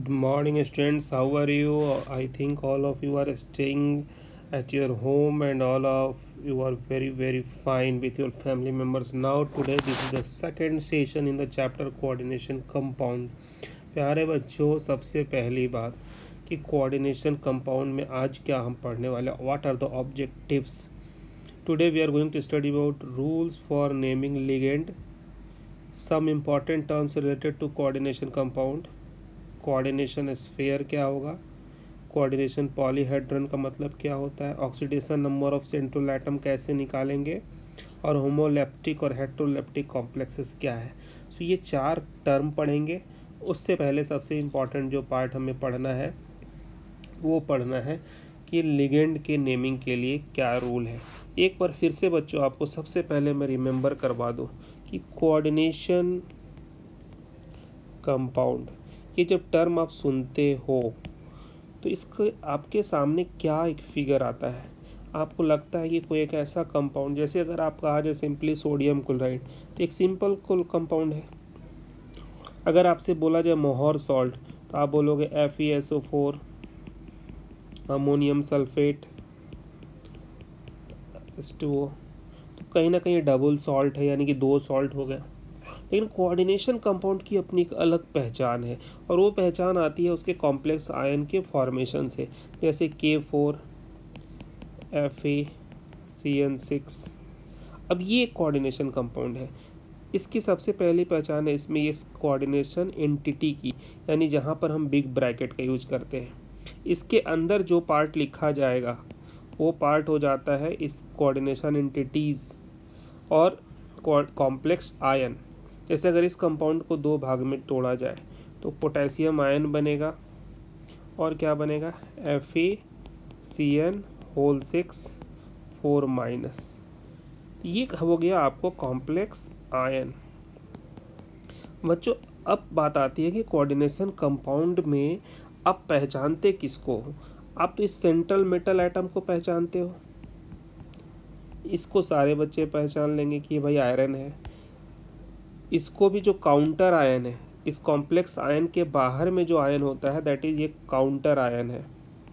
Good morning, students. How are you? I think all of you are staying at your home and all of you are very fine with your family members. Now, today, this is the second session in the chapter coordination compound. प्यारे बच्चों, सबसे पहली बात कि coordination compound में आज क्या हम पढ़ने वाले, what are the objectives. Today we are going to study about rules for naming ligand, some important terms related to coordination compound. Coordination sphere क्या होगा, कोऑर्डिनेशन पॉलीहेड्रन का मतलब क्या होता है, oxidation number of central atom कैसे निकालेंगे, और होमोलेप्टिक और हेट्रोलेप्टिक कॉम्प्लेक्सेस क्या है. सो ये चार टर्म पढ़ेंगे. उससे पहले सबसे इम्पॉर्टेंट जो पार्ट हमें पढ़ना है वो पढ़ना है कि लिगेंड के नेमिंग के लिए क्या रूल है. एक बार फिर से बच्चों आपको सबसे पहले मैं रिमेंबर करवा दूँ कि कोऑर्डिनेशन कंपाउंड, ये जब टर्म आप सुनते हो तो इसके आपके सामने क्या एक फिगर आता है. आपको लगता है कि कोई एक ऐसा कंपाउंड, जैसे अगर आप कहा जाए सिंपली सोडियम क्लोराइड, तो एक सिंपल कंपाउंड है. अगर आपसे बोला जाए मोहर सॉल्ट तो आप बोलोगे FeSO4, अमोनियम सल्फेट, H2O. तो कहीं ना कहीं डबल सॉल्ट है, यानी कि दो सॉल्ट हो गया. लेकिन कोऑर्डिनेशन कंपाउंड की अपनी एक अलग पहचान है, और वो पहचान आती है उसके कॉम्प्लेक्स आयन के फॉर्मेशन से, जैसे K4 FeCN6. अब ये एक कोऑर्डिनेशन कंपाउंड है. इसकी सबसे पहली पहचान है इसमें ये कोऑर्डिनेशन एंटिटी की, यानी जहाँ पर हम बिग ब्रैकेट का यूज करते हैं. इसके अंदर जो पार्ट लिखा जाएगा वो पार्ट हो जाता है इस कोऑर्डिनेशन एंटिटीज़ और कॉम्प्लेक्स आयन. जैसे अगर इस कंपाउंड को दो भाग में तोड़ा जाए तो पोटेशियम आयन बनेगा और क्या बनेगा, FeCN6 4-. ये हो गया आपको कॉम्प्लेक्स आयन. बच्चों अब बात आती है कि कोऑर्डिनेशन कंपाउंड में आप पहचानते किसको हो. आप तो इस सेंट्रल मेटल एटम को पहचानते हो, इसको सारे बच्चे पहचान लेंगे कि भाई आयरन है. इसको भी जो काउंटर आयन है, इस कॉम्प्लेक्स आयन के बाहर में जो आयन होता है दैट इज ये काउंटर आयन है,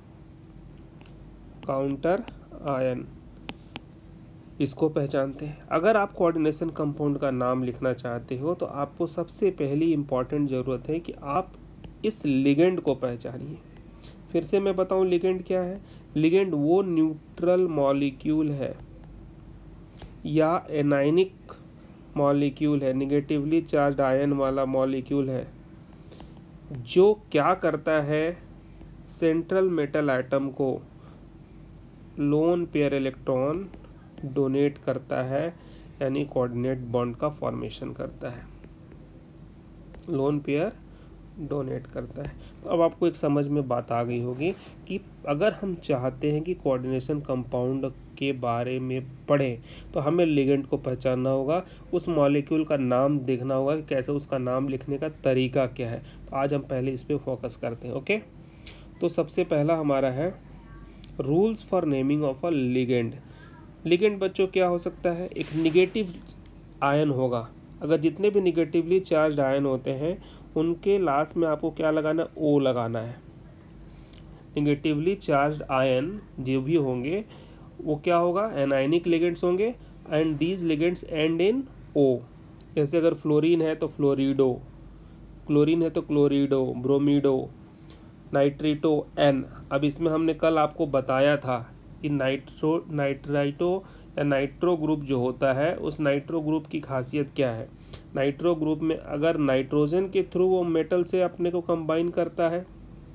काउंटर आयन, इसको पहचानते हैं. अगर आप कोऑर्डिनेशन कंपाउंड का नाम लिखना चाहते हो तो आपको सबसे पहली इंपॉर्टेंट ज़रूरत है कि आप इस लिगेंड को पहचानिए. फिर से मैं बताऊं लिगेंड क्या है. लिगेंड वो न्यूट्रल मॉलिक्यूल है या एनायनिक मॉलिक्यूल है, निगेटिवली चार्ज आयन वाला मॉलिक्यूल है, जो क्या करता है, सेंट्रल मेटल एटम को लोन पेयर इलेक्ट्रॉन डोनेट करता है, यानी कोऑर्डिनेट बॉन्ड का फॉर्मेशन करता है, लोन पेयर डोनेट करता है. अब आपको एक समझ में बात आ गई होगी कि अगर हम चाहते हैं कि कोऑर्डिनेशन कंपाउंड के बारे में पढ़ें तो हमें लिगेंड को पहचानना होगा, उस मॉलिक्यूल का नाम देखना होगा कि कैसे उसका नाम लिखने का तरीका क्या है. तो आज हम पहले इस पे फोकस करते हैं. ओके, तो सबसे पहला हमारा है rules for naming of a ligand. Ligand बच्चों क्या हो सकता है, एक निगेटिव आयन होगा. अगर जितने भी निगेटिवली चार्ज आयन होते हैं उनके लास्ट में आपको क्या लगाना है, O लगाना है. निगेटिवली चार्ज आयन जो भी होंगे वो क्या होगा, एनायनिक लिगेंड्स होंगे, and these ligands end in O. जैसे अगर फ्लोरीन है तो फ्लोरिडो, क्लोरीन है तो क्लोरिडो, ब्रोमीडो, नाइट्रिटो N. अब इसमें हमने कल आपको बताया था कि नाइट्राइटो या नाइट्रो ग्रुप जो होता है, उस नाइट्रो ग्रुप की खासियत क्या है. नाइट्रो ग्रुप में अगर नाइट्रोजन के थ्रू वो मेटल से अपने को कंबाइन करता है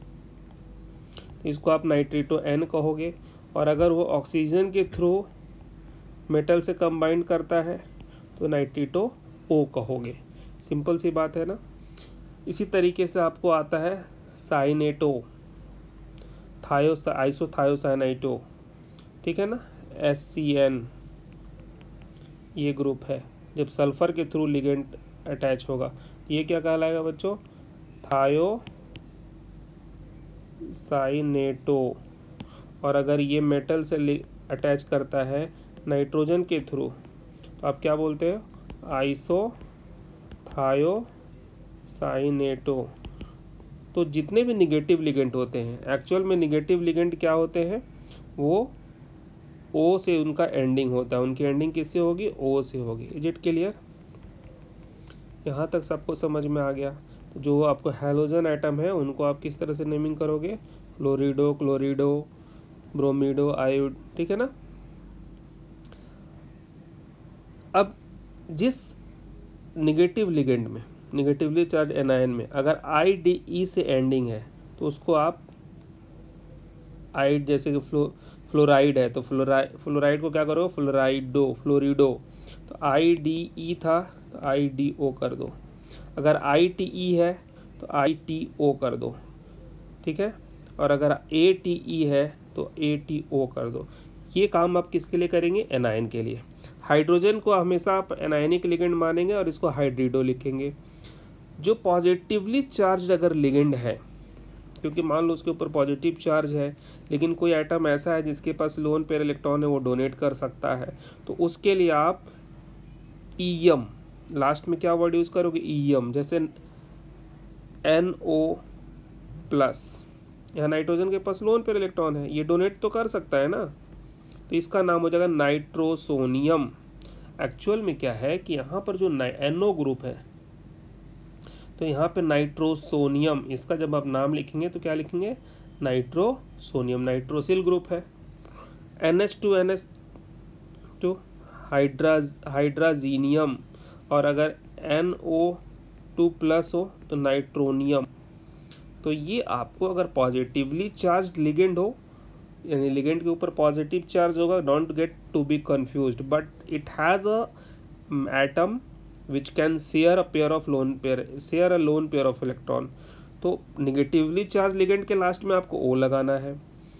तो इसको आप नाइट्रिटो N कहोगे, और अगर वो ऑक्सीजन के थ्रू मेटल से कंबाइन करता है तो नाइट्रिटो O कहोगे. सिंपल सी बात है ना. इसी तरीके से आपको आता है साइनेटो, आइसोथायोसाइनाइटो, ठीक है ना, SCN ये ग्रुप है. जब सल्फर के थ्रू लिगेंड अटैच होगा ये क्या कहलाएगा बच्चों, थायोसाइनेटो. और अगर ये मेटल से अटैच करता है नाइट्रोजन के थ्रू तो आप क्या बोलते हो, आइसोथायोसाइनेटो. तो जितने भी निगेटिव लिगेंड होते हैं, एक्चुअल में निगेटिव लिगेंड क्या होते हैं, वो ओ से उनका एंडिंग होता है, उनकी एंडिंग किससे होगी, ओ से होगी। Is it clear? यहाँ तक सबको समझ में आ गया? तो जो आपको हैलोजन एटम है उनको आप किस तरह से नेमिंग करोगे, फ्लोरिडो, क्लोरिडो, ब्रोमीडो, आयोड, ठीक है ना। अब जिस निगेटिव लिगेंड में, निगेटिवली चार्ज एनायन में अगर IDE से एंडिंग है तो उसको आप आइड, जैसे कि फ्लोराइड है तो फ्लोराइड को क्या करो, फ्लोरिडो, तो IDE था तो IDO कर दो। अगर ITE है तो ITO कर दो, ठीक है। और अगर ATE है तो ATO कर दो। ये काम आप किसके लिए करेंगे, एनायन के लिए। हाइड्रोजन को हमेशा आप एनायनिक लिगेंड मानेंगे और इसको हाइड्रिडो लिखेंगे। जो पॉजिटिवली चार्ज अगर लिगेंड है, क्योंकि मान लो उसके ऊपर पॉजिटिव चार्ज है लेकिन कोई एटम ऐसा है जिसके पास लोन पेयर इलेक्ट्रॉन है, वो डोनेट कर सकता है, तो उसके लिए आप ईएम, लास्ट में क्या वर्ड यूज करोगे, ईएम। जैसे NO प्लस, यहाँ नाइट्रोजन के पास लोन पेयर इलेक्ट्रॉन है, ये डोनेट तो कर सकता है ना, तो इसका नाम हो जाएगा नाइट्रोसोनियम। एक्चुअल में क्या है कि यहाँ पर जो NO ग्रुप है तो यहाँ पे नाइट्रोसोनियम, इसका जब आप नाम लिखेंगे तो क्या लिखेंगे, नाइट्रोसोनियम, नाइट्रोसिल ग्रुप है। NH2 हाइड्राजीनियम, और अगर NO2 प्लस हो तो नाइट्रोनियम। तो ये आपको अगर पॉजिटिवली चार्ज लिगेंड हो, यानी लिगेंड के ऊपर पॉजिटिव चार्ज होगा, don't get to be confused, but it has a atom which can share a lone pair of electron। तो निगेटिवली चार्ज लिगेंड के लास्ट में आपको O लगाना है,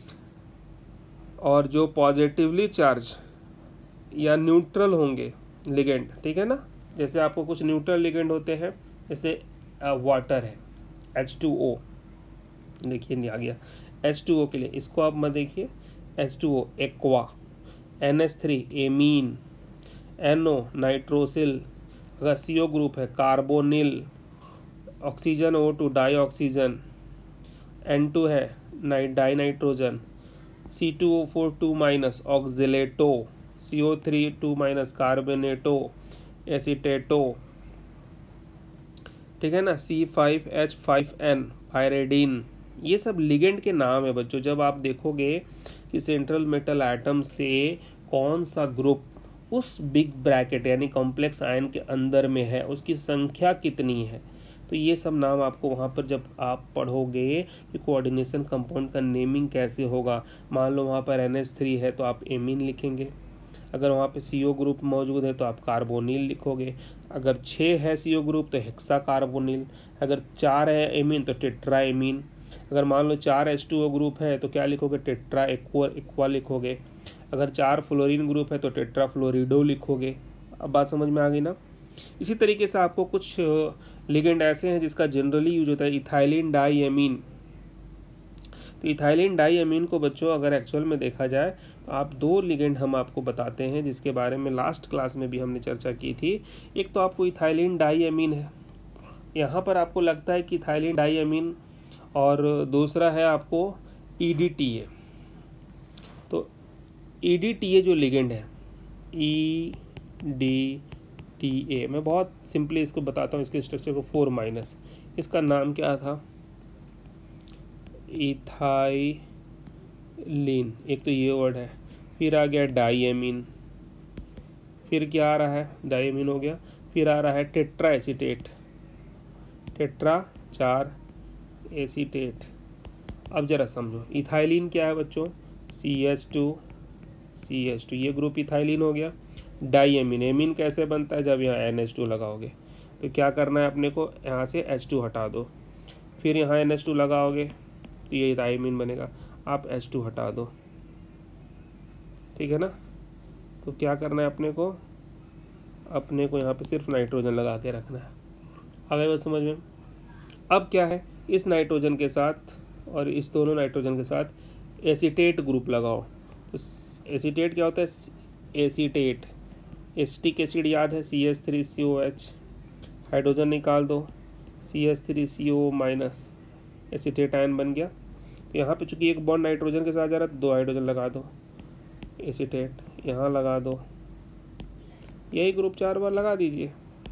और जो पॉजिटिवली चार्ज या न्यूट्रल होंगे लिगेंड, ठीक है ना, जैसे आपको कुछ न्यूट्रल लिगेंड होते हैं, जैसे वाटर है H2O, देखिए नहीं आ गया, H2O के लिए इसको आप मत देखिए, H2O aqua, NH3 amine, NO nitrosyl, अगर CO ग्रुप है carbonyl, oxygen O2 dioxygen, N2 है dinitrogen, C2O4 2 minus oxalato, CO3 2 minus carbonato, acetato, ठीक है ना, C5H5N पायरेडिन। ये सब लिगेंड के नाम है बच्चों। जब आप देखोगे कि सेंट्रल मेटल एटम से कौन सा ग्रुप उस बिग ब्रैकेट यानी कॉम्प्लेक्स आयन के अंदर में है, उसकी संख्या कितनी है, तो ये सब नाम आपको वहाँ पर जब आप पढ़ोगे कि कोऑर्डिनेशन कंपाउंड का नेमिंग कैसे होगा। मान लो वहाँ पर NH3 है तो आप एमीन लिखेंगे, अगर वहाँ पे CO ग्रुप मौजूद है तो आप कार्बोनिल लिखोगे, अगर 6 है CO ग्रुप तो हेक्सा कार्बोनिल, अगर 4 है एमीन तो टेट्रा एमीन, अगर मान लो 4 H2O ग्रुप है तो क्या लिखोगे, टेट्रा एक्वा लिखोगे, अगर 4 फ्लोरीन ग्रुप है तो टेट्रा फ्लोरिडो लिखोगे। अब बात समझ में आ गई ना। इसी तरीके से आपको कुछ लिगेंड ऐसे हैं जिसका जनरली यूज होता है, इथाइलिन डाई एमीन। तो इथाइलिन डाई एमीन को बच्चों अगर एक्चुअल में देखा जाए तो आप 2 लिगेंड हम आपको बताते हैं जिसके बारे में लास्ट क्लास में भी हमने चर्चा की थी। एक तो आपको इथाइलिन डाई एमीन है, यहाँ पर आपको लगता है कि इथाइलिन डाई एमीन, और दूसरा है आपको EDTA। तो EDTA जो लिगेंड है, EDTA, मैं बहुत सिंपली इसको बताता हूँ, इसके स्ट्रक्चर को 4 माइनस, इसका नाम क्या था, इथाइलिन, एक तो ये वर्ड है, फिर आ गया डाईएमीन, फिर क्या आ रहा है, डाईएमीन हो गया, फिर आ रहा है टेट्रा एसीटेट, टेट्रा 4 एसीटेट। अब जरा समझो इथाइलिन क्या है बच्चों, CH2 ये ग्रुप इथाइलिन हो गया। डाईएमीन, एमीन कैसे बनता है, जब यहाँ NH2 लगाओगे तो क्या करना है अपने को, यहाँ से H2 हटा दो, फिर यहाँ NH2 लगाओगे तो ये डाईएमीन बनेगा, आप H2 हटा दो, ठीक है ना। तो क्या करना है अपने को यहाँ पे सिर्फ नाइट्रोजन लगा के रखना है। आगे बात समझ में। अब क्या है, इस नाइट्रोजन के साथ और इस दोनों नाइट्रोजन के साथ एसीटेट ग्रुप लगाओ। तो एसीटेट क्या होता है, एसीटेट, एसिटिक एसिड याद है, CH3COH, हाइड्रोजन निकाल दो, CH3CO माइनस, एसीटेट आयन बन गया। तो यहाँ पे चूंकि एक बॉन्ड नाइट्रोजन के साथ जा रहा है, 2 हाइड्रोजन लगा दो, एसीटेट यहाँ लगा दो, यही ग्रुप 4 बार लगा दीजिए।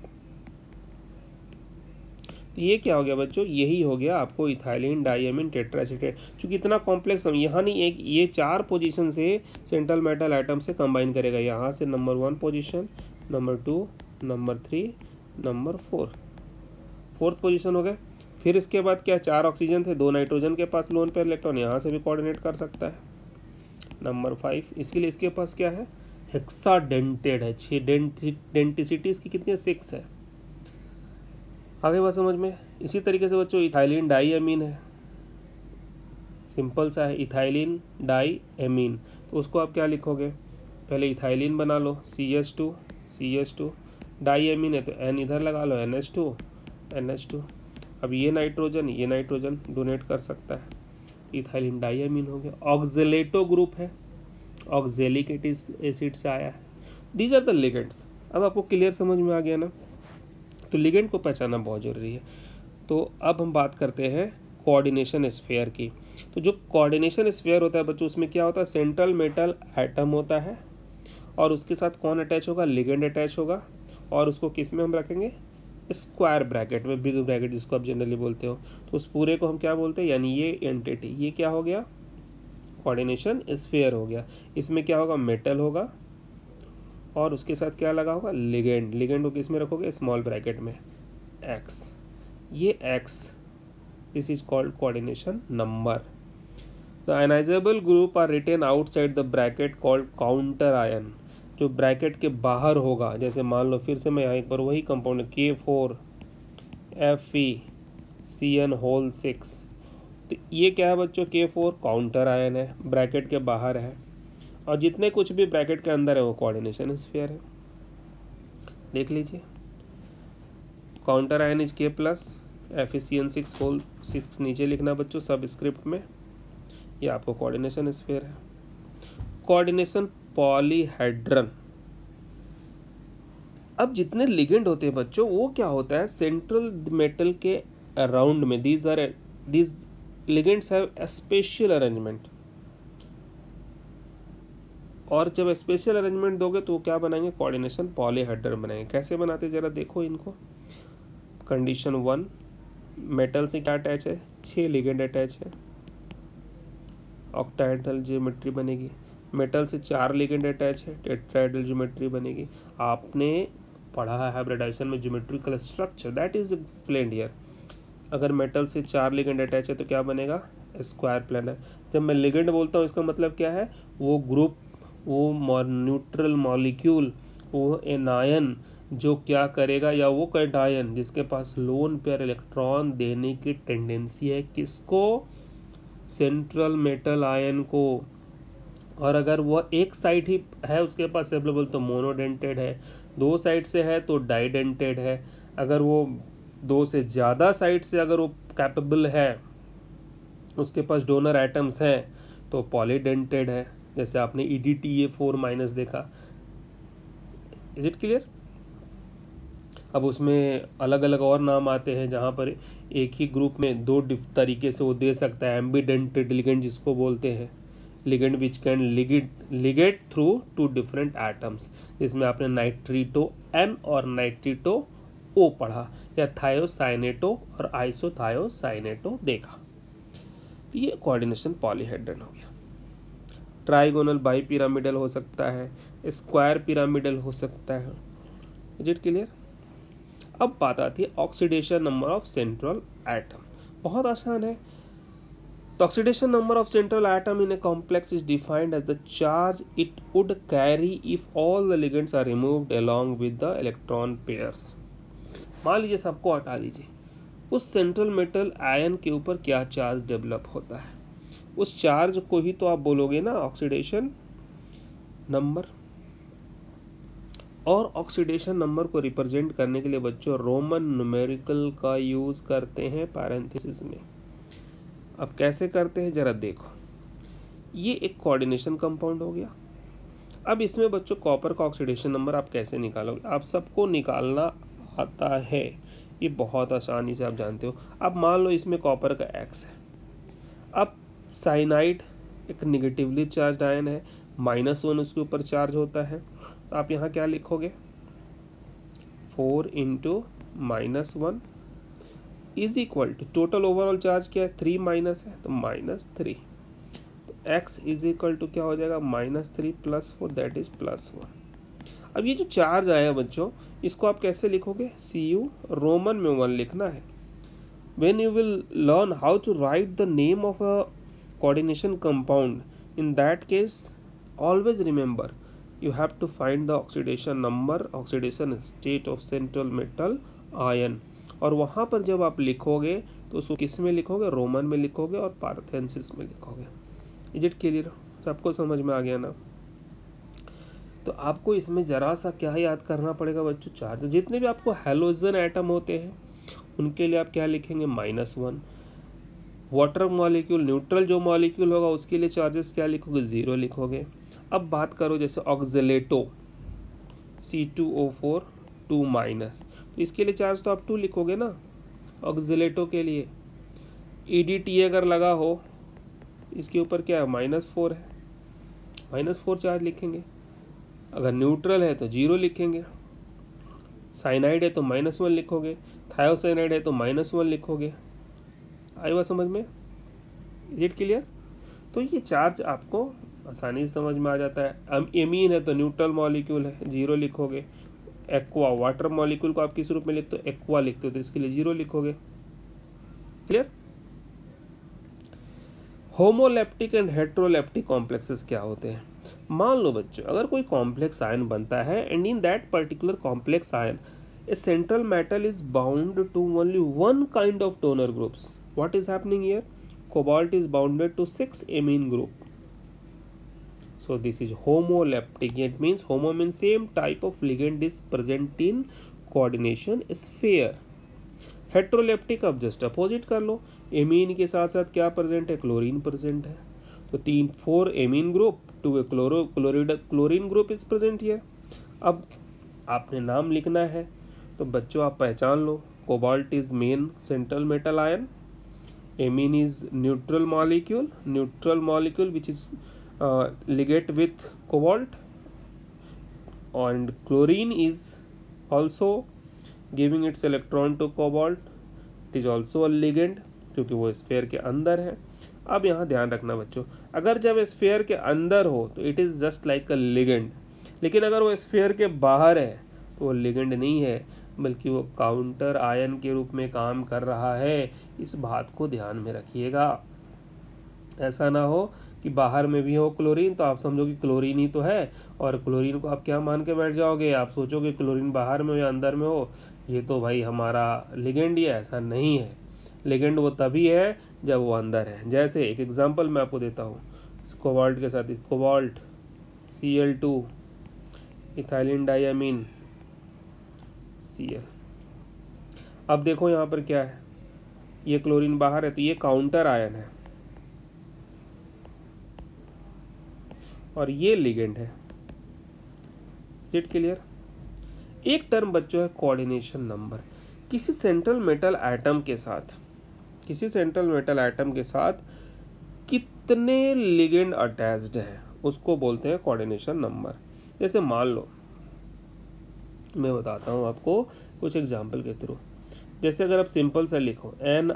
तो ये क्या हो गया बच्चों, यही हो गया आपको इथाइलिन डाइएमीन टेट्राएसीटेट। चूंकि इतना कॉम्प्लेक्स हम यहाँ नहीं, एक ये 4 पोजीशन से सेंट्रल मेटल आइटम से कंबाइन करेगा। यहाँ से number 1 position, number 2, number 3, number 4, 4th position हो गए। फिर इसके बाद क्या, 4 ऑक्सीजन थे, 2 नाइट्रोजन के पास लोन पेयर इलेक्ट्रॉन, यहाँ से भी कोऑर्डिनेट कर सकता है। नंबर 5, इसके लिए इसके पास क्या है, हेक्साडेंटेड है, 6 डेंटिसिटी इसकी कितनी है, 6 है। आगे बात समझ में। इसी तरीके से बच्चों इथाइलिन डाइएमीन है, सिंपल सा है, इथाइलिन डाइएमीन। तो उसको आप क्या लिखोगे, पहले इथाइलिन बना लो, CH2, डाइएमीन है तो N इधर लगा लो, NH2। अब ये नाइट्रोजन डोनेट कर सकता है, इथाइलिन डाइएमीन हो गया। ऑक्जेलेटो ग्रुप है, ऑक्जेलिक एसिड से आया है। These are the ligands. अब आपको क्लियर समझ में आ गया ना, तो लिगेंड को पहचानना बहुत जरूरी है। तो अब हम बात करते हैं कोऑर्डिनेशन स्फीयर की। तो जो कोऑर्डिनेशन स्फीयर होता है बच्चों, उसमें क्या होता है, सेंट्रल मेटल एटम होता है और उसके साथ कौन अटैच होगा, लिगेंड अटैच होगा। और उसको किस में हम रखेंगे, स्क्वायर ब्रैकेट में, बिग ब्रैकेट जिसको आप जनरली बोलते हो। तो उस पूरे को हम क्या बोलते हैं, यानी ये एंटिटी, ये क्या हो गया, कोऑर्डिनेशन स्फीयर हो गया। इसमें क्या होगा, मेटल होगा और उसके साथ क्या लगा होगा, लिगेंड को किस में रखोगे, स्मॉल ब्रैकेट में, X। ये X, this is called coordination number. The ionizable group are written outside the bracket called counter ion. जो ब्रैकेट के बाहर होगा, जैसे मान लो फिर से मैं यहाँ एक बार वही कंपाउंड K4FeCN6। तो ये क्या है बच्चों, K4 काउंटर आयन है, ब्रैकेट के बाहर है, और जितने कुछ भी ब्रैकेट के अंदर है वो कोऑर्डिनेशन स्फीयर है। देख लीजिए, counter ion is K+, FeCN6 नीचे लिखना बच्चों सब स्क्रिप्ट में, ये आपको कोऑर्डिनेशन स्फीयर है। Coordination polyhedron. अब जितने लिगेंड होते हैं बच्चों, वो क्या होता है, सेंट्रल मेटल के अराउंड में these ligands have special arrangement. और जब स्पेशल अरेंजमेंट दोगे तो क्या बनाएंगे, कोऑर्डिनेशन पॉलीहेड्रन बनाएंगे। कैसे बनाते जरा देखो इनको। कंडीशन 1, मेटल से क्या अटैच है, 6 लिगेंड अटैच है, ऑक्टाहेड्रल ज्योमेट्री बनेगी। मेटल से 4 लिगेंड अटैच है, टेट्राहेड्रल ज्योमेट्री बनेगी। आपने पढ़ा है हाइब्रिडाइजेशन में geometrical structure, that is explained here. अगर मेटल से 4 लिगेंड अटैच है तो क्या बनेगा, स्क्वायर प्लेनर। जब मैं लिगेंड बोलता हूँ इसका मतलब क्या है, वो ग्रुप, वो न्यूट्रल मॉलिक्यूल, वो एनायन जो क्या करेगा, या वो कैटायन जिसके पास लोन पेयर इलेक्ट्रॉन देने की टेंडेंसी है, किसको, सेंट्रल मेटल आयन को। और अगर वह एक साइड ही है उसके पास अवेलेबल तो मोनोडेंटेड है, 2 साइड से है तो डाइडेंटेड है। अगर वो 2 से ज़्यादा साइड से अगर वो कैपेबल है, उसके पास डोनर एटम्स हैं, तो पॉलीडेंटेड है। जैसे आपने EDTA4- देखा। Is it clear. अब उसमें अलग अलग और नाम आते हैं, जहाँ पर एक ही ग्रुप में 2 तरीके से वो दे सकता है। एम्बीडेंटेड लिगेंड जिसको बोलते हैं, ligand which can ligate through 2 different atoms, जिसमें आपने नाइट्रीटो N और नाइट्रीटो O पढ़ा, या थायोसाइनेटो और आइसोथायोसाइनेटो देखा। ये कोऑर्डिनेशन पॉलीहेड्रन हो गया। ट्राइगोनल बाई पिरामिडल हो सकता है, स्क्वायर पिरामिडल हो सकता है। Is it clear. अब बात आती है oxidation number of central atom. बहुत आसान है। The oxidation number of central atom in a complex is defined as the charge it would carry if all the ligands are removed along with the electron pairs. मान लीजिए सबको हटा दीजिए, उस central metal ion के ऊपर क्या charge develop होता है, उस चार्ज को ही तो आप बोलोगे ना ऑक्सीडेशन नंबर। और ऑक्सीडेशन नंबर को रिप्रेजेंट करने के लिए बच्चों रोमन न्यूमेरिकल का यूज करते हैं पैरेंथेसिस में। अब कैसे करते हैं जरा देखो। ये एक कोऑर्डिनेशन कंपाउंड हो गया। अब इसमें बच्चों कॉपर का ऑक्सीडेशन नंबर आप कैसे निकालोगे, आप सबको निकालना आता है। ये बहुत आसानी से आप जानते हो। अब मान लो इसमें कॉपर का X है। अब साइनाइड एक निगेटिवली चार्ज आयन है, -1 उसके ऊपर चार्ज होता है, तो आप यहाँ क्या लिखोगे, 4 × -1 is equal to total overall charge क्या है, 3 माइनस है तो -3, तो x इज इक्वल टू क्या हो जाएगा, -3 + 4 दैट इज +1। अब ये जो चार्ज आया बच्चों, इसको आप कैसे लिखोगे, Cu रोमन में 1 लिखना है। When you will learn how to write the name of a coordination compound, in that case always remember you have to find the oxidation number, oxidation state of central metal ion, और वहाँ पर जब आप लिखोगे तो उसको किस में लिखोगे, रोमन में लिखोगे और पार्थेनसिस में लिखोगे। इज इट क्लियर, सबको समझ में आ गया ना। तो आपको इसमें जरा सा क्या याद करना पड़ेगा बच्चों, चार्ज जितने भी आपको हैलोजन एटम होते हैं उनके लिए आप क्या लिखेंगे, -1। वाटर मॉलिक्यूल, न्यूट्रल जो मॉलिक्यूल होगा उसके लिए चार्जेस क्या लिखोगे, 0 लिखोगे। अब बात करो जैसे ऑक्सीलेटो C2O4 2-, तो इसके लिए चार्ज तो आप 2 लिखोगे ना, ऑक्सीलेटो के लिए। EDTA अगर लगा हो इसके ऊपर क्या है, -4 है, -4 चार्ज लिखेंगे। अगर न्यूट्रल है तो 0 लिखेंगे, साइनाइड है तो -1 लिखोगे, थायोसाइनाइड है तो -1 लिखोगे। आई बात समझ में, इज इट क्लियर। तो ये चार्ज आपको आसानी से समझ में आ जाता है। एमीन है तो न्यूट्रल मॉलिक्यूल है, 0 लिखोगे। एक्वा, वाटर मॉलिक्यूल को आप किस रूप में लिखते हो, एक्वा लिखते हो, तो इसके लिए 0 लिखोगे। Clear. Homoleptic and heteroleptic complexes क्या होते हैं। मान लो बच्चों अगर कोई कॉम्प्लेक्स आयन बनता है and in that particular complex ion a central metal is bound to only one kind of donor groups. What is happening here? Cobalt is bounded to 6 amine group. So this is homoleptic. It means homo means same type of ligand is present in coordination sphere. Heteroleptic अब just opposite कर लो, amine के साथ साथ क्या present है, chlorine present है, तो 4 amine group 2 chlorine group is present here. अब आपने नाम लिखना है तो बच्चों आप पहचान लो, cobalt is main central metal ion, amine is neutral molecule which is ligate with cobalt, and chlorine is also giving its electron to cobalt. It is also a ligand क्योंकि वो स्फीयर के अंदर है। अब यहाँ ध्यान रखना बच्चों, अगर जब स्फीयर के अंदर हो तो it is just like a ligand, लेकिन अगर वो स्फीयर के बाहर है तो वो लिगेंड नहीं है बल्कि वो काउंटर आयन के रूप में काम कर रहा है। इस बात को ध्यान में रखिएगा। ऐसा ना हो कि बाहर में भी हो क्लोरीन तो आप समझो कि क्लोरीन ही तो है, और क्लोरीन को आप क्या मान के बैठ जाओगे, आप सोचोगे क्लोरीन बाहर में हो या अंदर में हो, ये तो भाई हमारा लिगेंड ही है। ऐसा नहीं है, लिगेंड वो तभी है जब वो अंदर है। जैसे एक एग्जांपल मैं आपको देता हूँ, कोबाल्ट के साथ कोबाल्ट Cl2 इथाइलिन डाइअमीन Cl। अब देखो यहाँ पर क्या है, ये क्लोरीन बाहर है तो ये काउंटर आयन है और ये लिगेंड है। It clear. एक टर्म बच्चों है कोऑर्डिनेशन नंबर। किसी सेंट्रल मेटल एटम के साथ कितने लिगेंड अटैच्ड है उसको बोलते हैं कोऑर्डिनेशन नंबर। जैसे मान लो मैं बताता हूँ आपको कुछ एग्जांपल के थ्रू। जैसे अगर आप सिंपल सा लिखो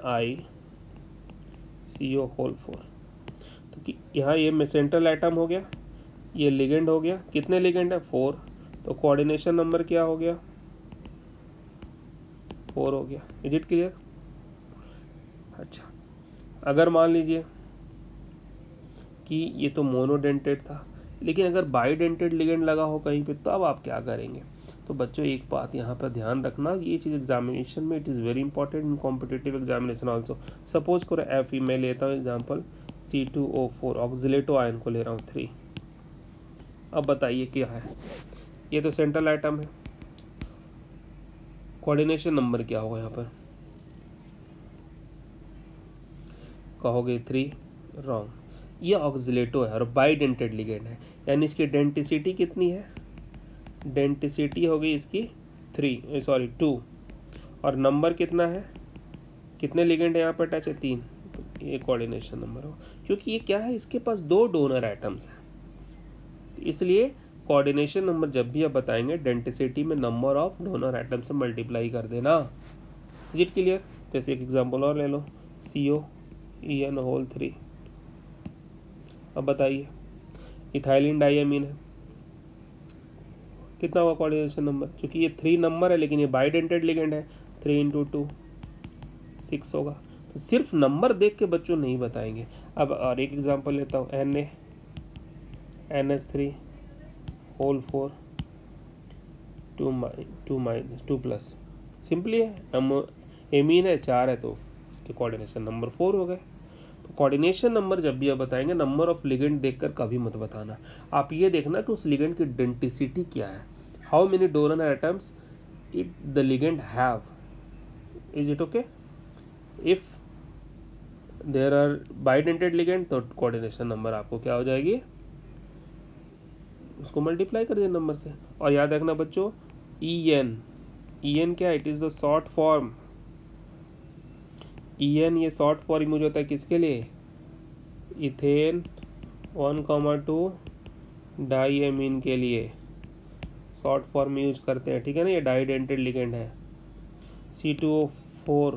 NiCO4, तो यहाँ ये सेंट्रल एटम हो गया, ये लिगेंड हो गया। कितने लिगेंड है, 4, तो कोऑर्डिनेशन नंबर क्या हो गया, 4 हो गया। Is it clear. अच्छा, अगर मान लीजिए कि ये तो मोनोडेंटेड था, लेकिन अगर बाइडेंटेड लिगेंड लगा हो कहीं पे, तो अब आप क्या करेंगे। तो बच्चों एक बात यहाँ पर ध्यान रखना, ये चीज़ एग्जामिनेशन में it is very important in competitive examination also. Suppose करो Fe, मैं लेता हूँ एग्जाम्पल C2O4 ऑक्सीलेटो आयन को ले रहा हूँ 3। अब बताइए क्या है, ये तो सेंट्रल एटम है, कोऑर्डिनेशन नंबर क्या होगा यहाँ पर, कहोगे 3, रॉन्ग। ये ऑक्सीलेटो है और बाइडेंटेड लिगेंड है, यानी इसकी डेंटिसिटी कितनी है, डेंटिसिटी होगी इसकी 2, और नंबर कितना है, कितने लिगेंड है यहाँ पर अटैच है, 3, तो ये कोऑर्डिनेशन नंबर हो, क्योंकि ये क्या है, इसके पास 2 डोनर एटम्स हैं, इसलिए कोऑर्डिनेशन नंबर जब भी आप बताएंगे डेंसिटी में नंबर ऑफ डोनर एटम से मल्टीप्लाई कर देना। Is it clear? जैसे एक एग्जांपल और ले लो, COEN3। अब बताइए, इथाइलिन डाइअमीन है, कितना होगा कोऑर्डिनेशन नंबर, क्योंकि ये 3 नंबर है लेकिन ये बाइडेंटेड लिगेंड है, 3 × 2 6 होगा। तो सिर्फ नंबर देख के बच्चों नहीं बताएंगे। अब और एक एग्जांपल लेता हूँ, NaNH3 होल 4 2+, सिंपली है, एमीन है 4 है तो इसके कोऑर्डिनेशन नंबर 4 हो गए। तो कोऑर्डिनेशन नंबर जब भी आप बताएंगे, नंबर ऑफ लिगेंड देखकर कभी मत बताना, आप ये देखना कि उस लिगेंड की डेंसिटी क्या है, how many donor atoms it the ligand have, is it okay. If there are bidentate ligand तो कोऑर्डिनेशन नंबर आपको क्या हो जाएगी, उसको मल्टीप्लाई कर देना नंबर से। और याद रखना बच्चों, EN क्या है, it is the short form, EN ये शॉर्ट फॉर्म यूज होता है किसके लिए, इथेन 1,2 डाइएमीन के लिए शॉर्ट फॉर्म यूज करते हैं, ठीक है ना। ये डाइडेंटेड लिगेंड है, C2O4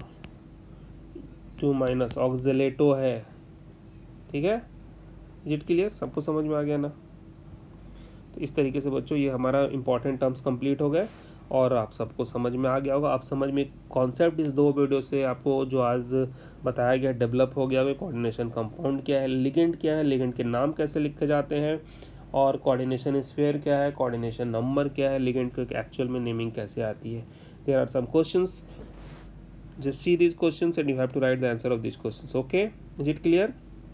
2- ऑक्सलेटो है, ठीक है। इट क्लियर, सबको समझ में आ गया ना। तो इस तरीके से बच्चों ये हमारा इंपॉर्टेंट टर्म्स कंप्लीट हो गए और आप सबको समझ में आ गया होगा। आप समझ में कॉन्सेप्ट इस 2 वीडियो से आपको जो आज बताया गया डेवलप हो गया होगा। कोऑर्डिनेशन कंपाउंड क्या है, लिगेंड क्या है, लिगेंड के नाम कैसे लिखे जाते हैं, और कोऑर्डिनेशन स्फीयर क्या है, कोऑर्डिनेशन नंबर क्या है, लिगेंड को एक्चुअल में नेमिंग कैसे आती है। There are some questions, just see these questions and you have to write the answer of these questions. Okay, is it clear?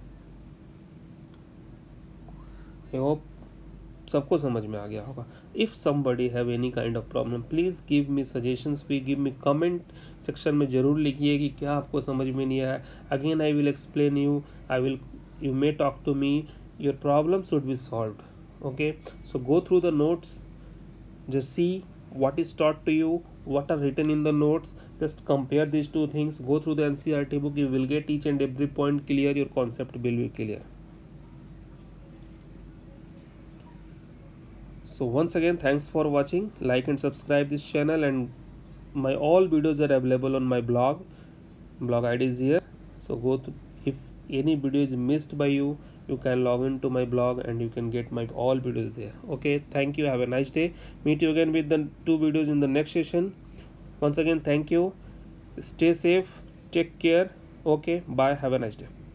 I hope सबको समझ में आ गया होगा। If somebody have any kind of problem, please give me suggestions, please give me comment section में जरूर लिखिए कि क्या आपको समझ में नहीं आया। Again I will explain you, you may talk to me, your problem should be solved. Okay, so go through the notes, just see what is taught to you, what are written in the notes, just compare these 2 things, go through the NCERT book, you will get each and every point clear, your concept will be clear. So once again, thanks for watching, like and subscribe this channel, and my all videos are available on my blog ID is here, so go to, if any video is missed by you can log into my blog and you can get my all videos there. Okay, thank you, have a nice day, meet you again with the 2 videos in the next session. Once again, thank you, stay safe, take care. Okay, bye, have a nice day.